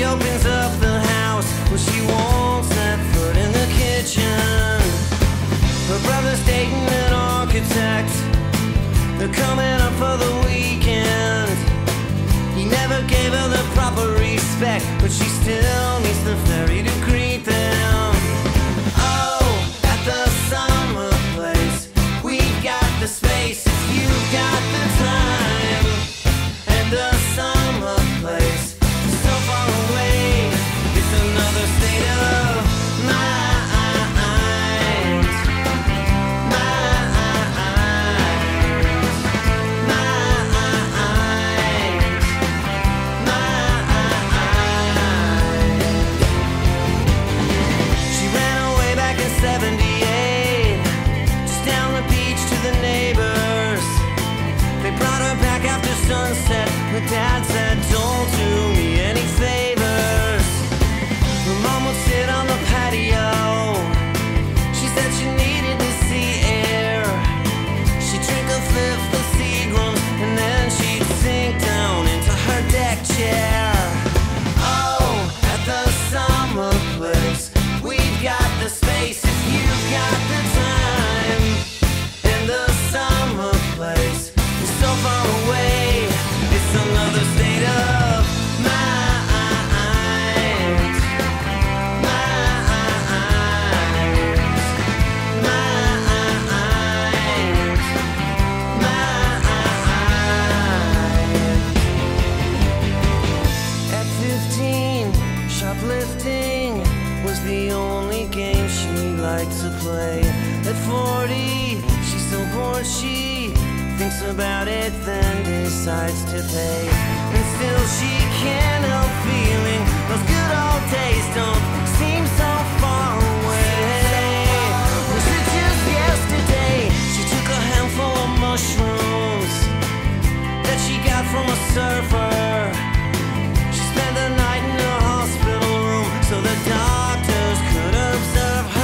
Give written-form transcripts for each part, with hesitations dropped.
She opens up the house when she won't set foot in the kitchen. Her brother's dating an architect. They're coming up for the weekend. He never gave her the proper respect, but she still needs the ferry to greet them. Oh, at the summer place, we've got the space if you've got the time. And the summer place is so far away, it's another state of mind. Sunset, her dad said, don't do me any favors. Her mom would sit on the patio. She said she needed to see air. She'd drink a fifth of Seagrams, and then she'd sink down into her deck chair. Oh, at the summer place, we've got the space if you've got the time. And the summer place is so far away, another state of mind. At 15, shoplifting was the only game she liked to play. At 40, she's so bored she thinks about it, then decides to pay. And still she can't help feeling those good old days don't seem so far away. Was it just yesterday she took a handful of mushrooms that she got from a surfer? She spent the night in a hospital room so the doctors could observe her.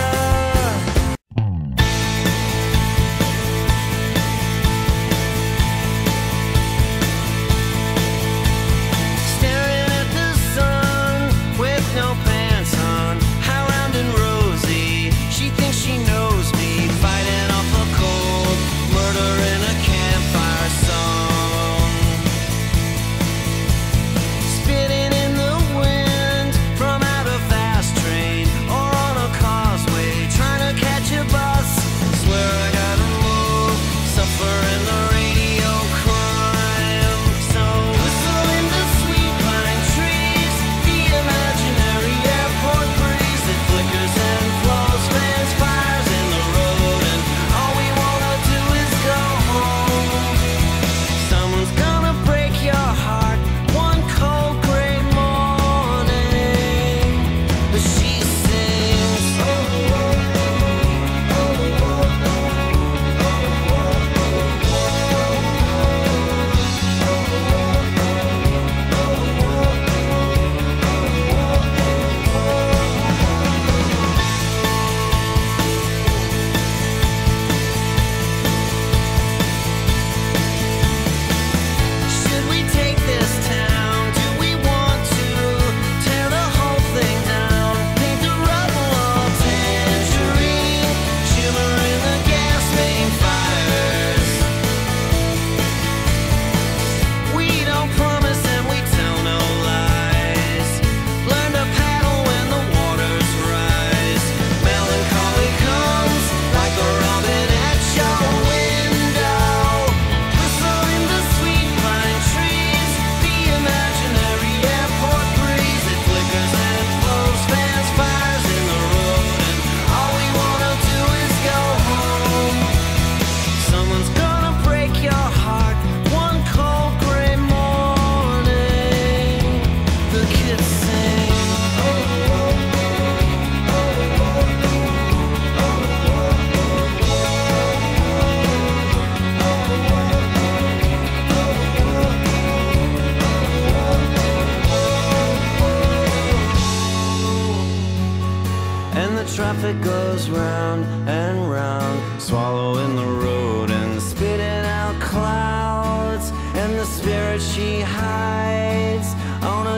traffic goes round and round, swallowing the road and spitting out clouds. And the spirit she hides on a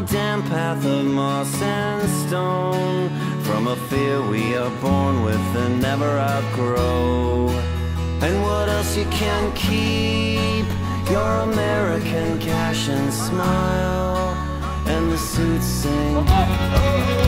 damn path of moss and stone, from a fear we are born with and never outgrow. And what else you can keep? Your American cash and smile, and the suits sing.